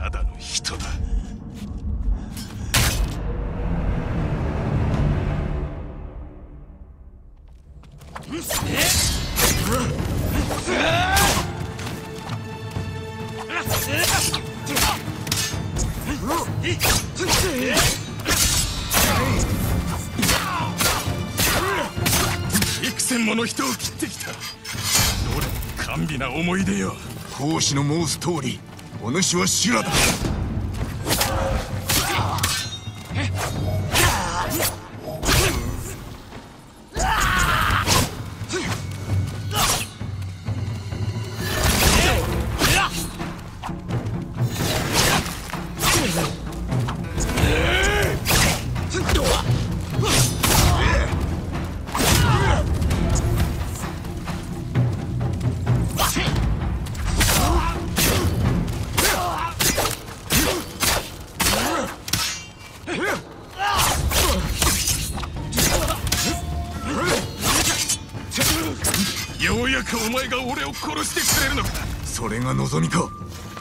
ただの人だ。幾千もの人を切ってきた。どれも甘美な思い出よ。 孔子の申す通り、お主は修羅だ。ようやくお前が俺を殺してくれるのか。それが望みか。